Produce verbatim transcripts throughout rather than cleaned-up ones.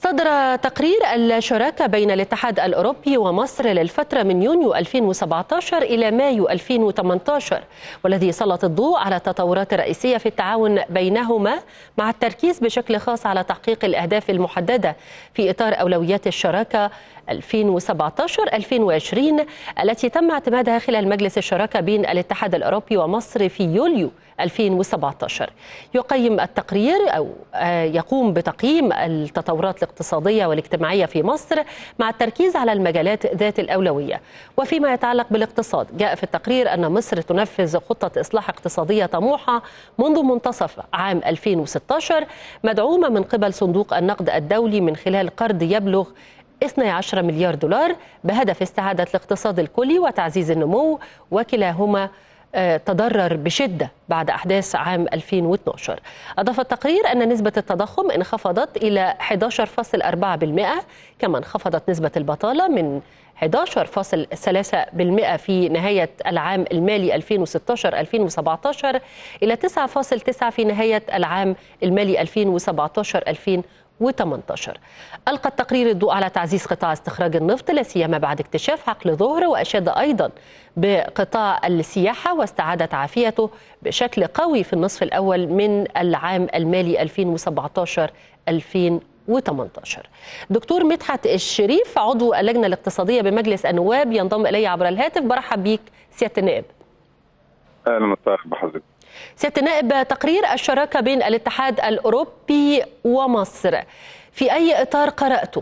صدر تقرير الشراكة بين الاتحاد الأوروبي ومصر للفترة من يونيو ألفين وسبعة عشر إلى مايو ألفين وثمانية عشر، والذي سلط الضوء على التطورات الرئيسية في التعاون بينهما، مع التركيز بشكل خاص على تحقيق الأهداف المحددة في إطار أولويات الشراكة ألفين وسبعة عشر ألفين وعشرين التي تم اعتمادها خلال مجلس الشراكة بين الاتحاد الأوروبي ومصر في يوليو ألفين وسبعة عشر. يقيم التقرير أو يقوم بتقييم التطورات الاقتصادية والاجتماعية في مصر مع التركيز على المجالات ذات الأولوية. وفيما يتعلق بالاقتصاد، جاء في التقرير أن مصر تنفذ خطة إصلاح اقتصادية طموحة منذ منتصف عام ألفين وستة عشر، مدعومة من قبل صندوق النقد الدولي من خلال قرض يبلغ اثني عشر مليار دولار بهدف استعادة الاقتصاد الكلي وتعزيز النمو، وكلاهما تضرر بشدة بعد أحداث عام ألفين واثني عشر. أضاف التقرير أن نسبة التضخم انخفضت إلى أحد عشر فاصلة أربعة بالمئة، كما انخفضت نسبة البطالة من أحد عشر فاصلة ثلاثة بالمئة في نهاية العام المالي ألفين وستة عشر ألفين وسبعة عشر إلى تسعة فاصلة تسعة في نهاية العام المالي ألفين وسبعة عشر ألفين وثمانية عشر. ألقى التقرير الضوء على تعزيز قطاع استخراج النفط لا سيما بعد اكتشاف حقل ظهر، وأشاد أيضا بقطاع السياحة واستعادت عافيته بشكل قوي في النصف الأول من العام المالي ألفين وسبعة عشر ألفين وثمانية عشر. دكتور مدحت الشريف، عضو اللجنة الاقتصادية بمجلس النواب، ينضم إلي عبر الهاتف. برحب بيك سيادة النائب. أهلا وسهلا بحضرتك. سيادة النائب، تقرير الشراكة بين الاتحاد الأوروبي ومصر في أي إطار قرأته؟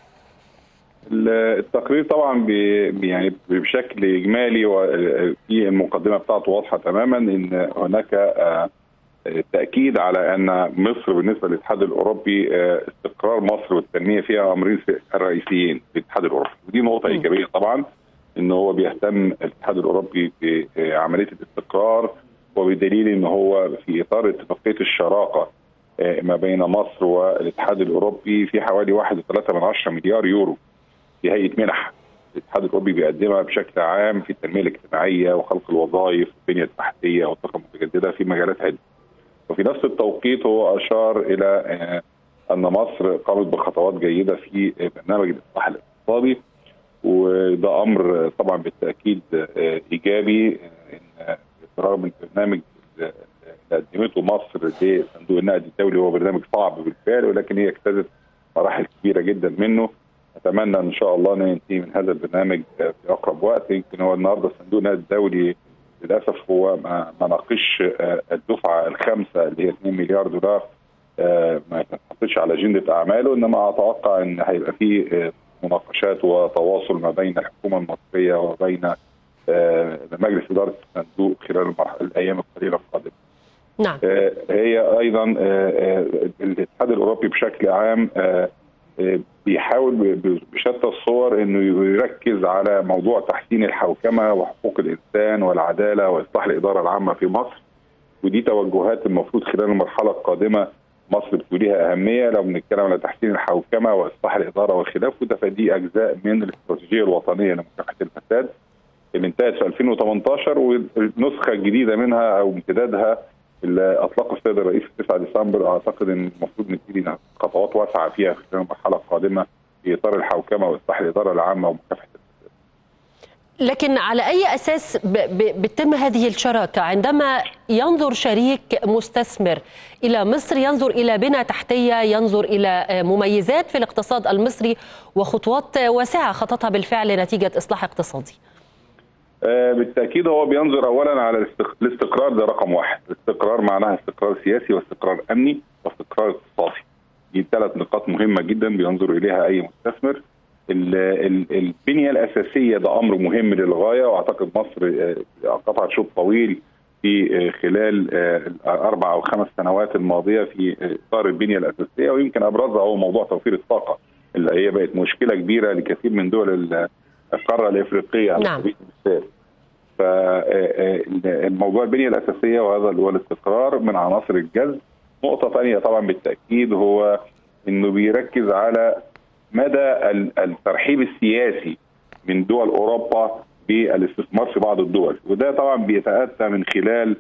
التقرير طبعا يعني بشكل إجمالي وفي المقدمة بتاعته واضحة تماما ان هناك تأكيد على أن مصر بالنسبة للاتحاد الأوروبي استقرار مصر والتنمية فيها أمرين رئيسيين في الاتحاد الأوروبي، ودي نقطة إيجابية طبعا ان هو بيهتم الاتحاد الأوروبي بعملية الاستقرار، وبدليل ان هو في اطار اتفاقيه الشراكه ما بين مصر والاتحاد الاوروبي في حوالي واحد فاصلة ثلاثة مليار يورو في هيئه منح الاتحاد الاوروبي بيقدمها بشكل عام في التنميه الاجتماعيه وخلق الوظائف والبنيه التحتيه والطاقه المتجدده في مجالات عده. وفي نفس التوقيت هو اشار الى ان مصر قامت بخطوات جيده في برنامج الاصلاح الاقتصادي، وده امر طبعا بالتاكيد ايجابي. ان رغم البرنامج اللي قدمته مصر لصندوق النقد الدولي هو برنامج صعب بالفعل، ولكن هي اجتازت مراحل كبيره جدا منه. اتمنى ان شاء الله ان ينتهي من هذا البرنامج في اقرب وقت. يمكن هو النهارده صندوق النقد الدولي للاسف هو ما ناقش الدفعه الخامسه اللي هي اثنين مليار دولار، ما اتحطتش على اجنده اعماله، انما اتوقع ان هيبقى في مناقشات وتواصل ما بين الحكومه المصريه وبين مجلس اداره الصندوق خلال المرحله الايام القليله القادمه. نعم. هي ايضا الاتحاد الاوروبي بشكل عام بيحاول بشتى الصور انه يركز على موضوع تحسين الحوكمه وحقوق الانسان والعداله واصلاح الاداره العامه في مصر، ودي توجهات المفروض خلال المرحله القادمه مصر بتوليها اهميه لو بنتكلم على تحسين الحوكمه واصلاح الاداره والخلاف، وده فدي اجزاء من الاستراتيجيه الوطنيه لمكافحه الفساد اللي انتهت في ألفين وثمانية عشر، والنسخه الجديده منها او امتدادها اللي اطلقه السيد الرئيس في تسعة ديسمبر. اعتقد ان المفروض نبتدي خطوات واسعه فيها خلال المرحله القادمه في اطار الحوكمه واصلاح الاداره العامه ومكافحه الفساد. لكن على اي اساس بتتم هذه الشراكه؟ عندما ينظر شريك مستثمر الى مصر ينظر الى بنى تحتيه، ينظر الى مميزات في الاقتصاد المصري وخطوات واسعه خطتها بالفعل نتيجه اصلاح اقتصادي. بالتاكيد هو بينظر اولا على الاستقرار، ده رقم واحد. الاستقرار معناها استقرار سياسي واستقرار امني واستقرار اقتصادي. دي ثلاث نقاط مهمه جدا بينظر اليها اي مستثمر. البنيه الاساسيه ده امر مهم للغايه، واعتقد مصر قطعت شوط طويل في خلال الاربع او خمس سنوات الماضيه في اطار البنيه الاساسيه، ويمكن ابرزها هو موضوع توفير الطاقه اللي هي بقت مشكله كبيره لكثير من دول القاره الافريقيه على سبيل المثال. فالموضوع البنيه الاساسيه وهذا اللي هو الاستقرار من عناصر الجذب. نقطه ثانيه طبعا بالتاكيد هو انه بيركز على مدى الترحيب السياسي من دول اوروبا بالاستثمار في بعض الدول، وده طبعا بيتاتى من خلال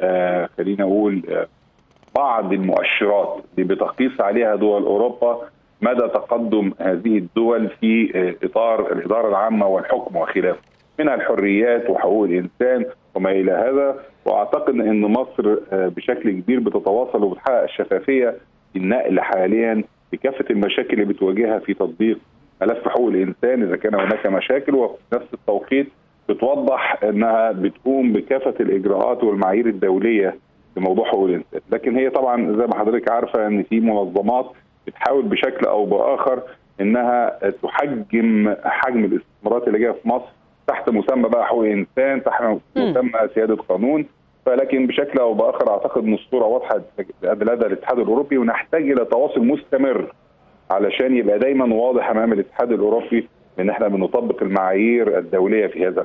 خلينا اقول بعض المؤشرات اللي بتقيس عليها دول اوروبا مدى تقدم هذه الدول في اطار الاداره العامه والحكم وخلافه، منها الحريات وحقوق الانسان وما الى هذا. واعتقد ان مصر بشكل كبير بتتواصل وبتحقق الشفافيه في النقل حاليا بكافه المشاكل اللي بتواجهها في تطبيق ملف حقوق الانسان اذا كان هناك مشاكل، وفي نفس التوقيت بتوضح انها بتقوم بكافه الاجراءات والمعايير الدوليه في موضوع حقوق الانسان. لكن هي طبعا زي ما حضرتك عارفه ان في منظمات بتحاول بشكل او باخر انها تحجم حجم الاستثمارات اللي جايه في مصر تحت مسمى بقى حقوق الانسان، تحت مسمى سياده قانون. فلكن بشكل او باخر اعتقد ان الصوره واضحه لدى الاتحاد الاوروبي، ونحتاج الى تواصل مستمر علشان يبقى دايما واضح امام الاتحاد الاوروبي ان احنا بنطبق المعايير الدوليه في هذا.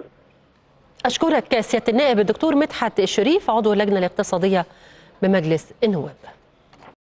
اشكرك سياده النائب الدكتور مدحت الشريف عضو اللجنه الاقتصاديه بمجلس النواب.